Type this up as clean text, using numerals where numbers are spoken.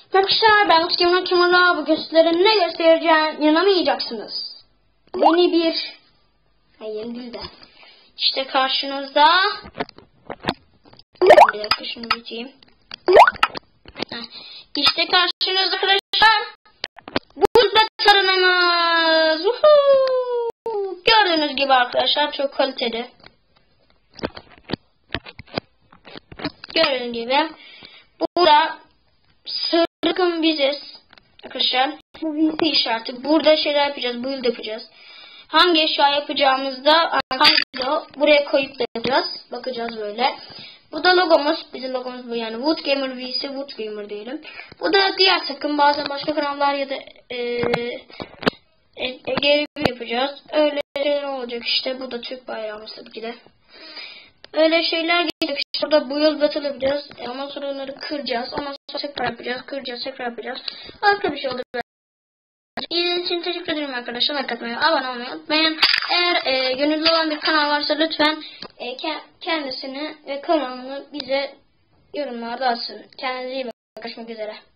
Arkadaşlar ben Utki'nin Kemal'a bu gösterinin ne göstereceğim inanamayacaksınız. Beni bir... Hayır değil de. İşte karşınızda... Bir dakika şunu geçeyim. İşte karşınızda arkadaşlar. Burada tarımımız. Gördüğünüz gibi arkadaşlar çok kaliteli. Gördüğünüz gibi. Burada sırrıkın biziz. Arkadaşlar bu VC işareti. Burada şeyler yapacağız. Build yapacağız. Hangi eşya yapacağımızda buraya koyup da yapacağız. Bakacağız böyle. Bu da logomuz. Bizim logomuz bu yani. Wood Gamer VC. Wood Gamer diyelim. Bu da diğer takım. Bazen başka kanallar ya da geri yapacağız. Öyle şeyler olacak işte. Bu da Türk bayrağımız tabii ki de. Öyle şeyler gelecek. Burada build battle yapacağız. Ondan sonra onları kıracağız. Ondan sonra tekrar yapacağız. Kıracağız. Tekrar yapacağız. Harika bir şey olur. İzlediğiniz için teşekkür ederim arkadaşlar. Like atmayı, abone olmayı unutmayın. Eğer gönüllü olan bir kanal varsa lütfen kendisini ve kanalını bize yorumlarda atsın. Kendinize iyi bakın. Görüşmek üzere.